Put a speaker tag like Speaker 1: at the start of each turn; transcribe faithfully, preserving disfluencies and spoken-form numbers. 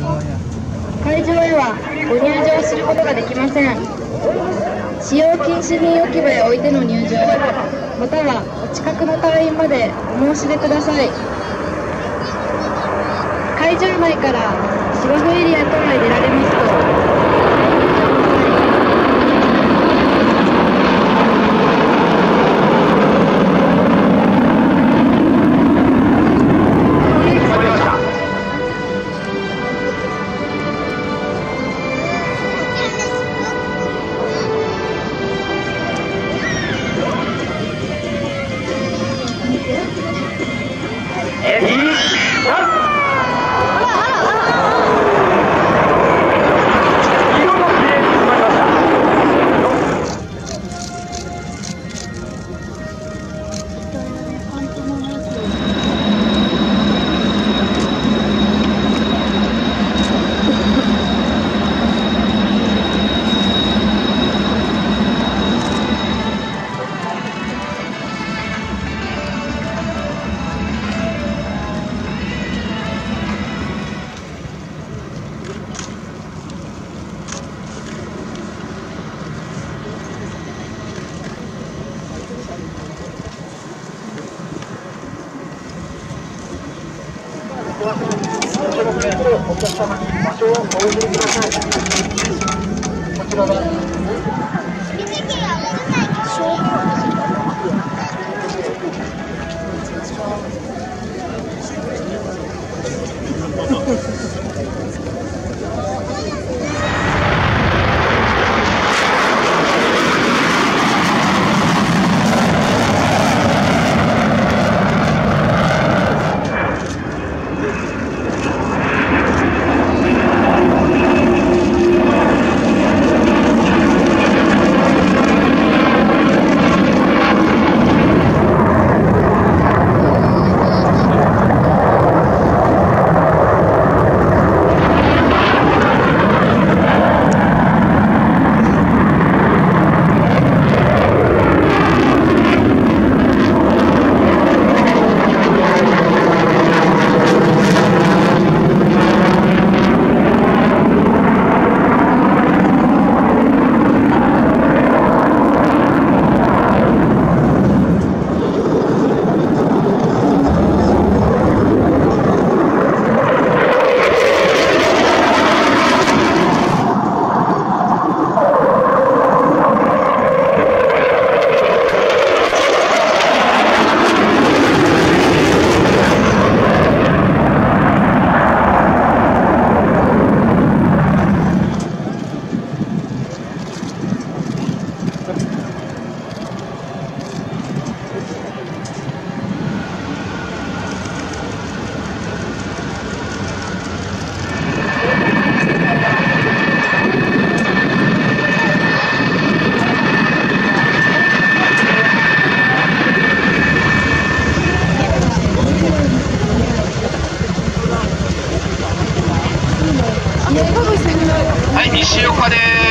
Speaker 1: 会場へはご入場することができません。使用禁止品置き場へ置いての入場、またはお近くの隊員までお申し出ください。会場内から芝生エリア等へ出られますと、お客様に場所をお譲りください。こちらは
Speaker 2: はい、西岡です。